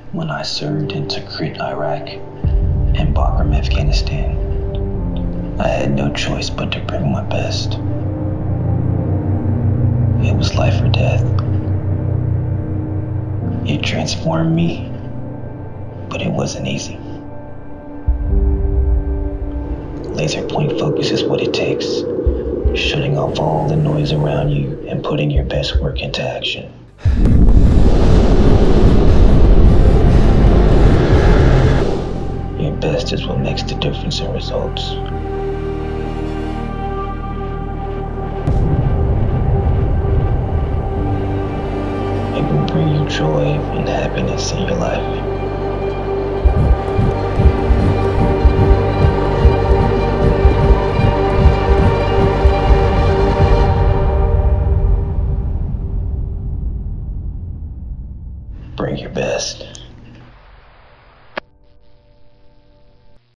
when I served in Tikrit, Iraq, and Bagram, Afghanistan. I had no choice but to bring my best. It was life or death. It transformed me, but it wasn't easy. Laser point focus is what it takes, shutting off all the noise around you and putting your best work into action. Your best is what makes the difference in results. It will bring you joy and happiness in your life. Bring your best.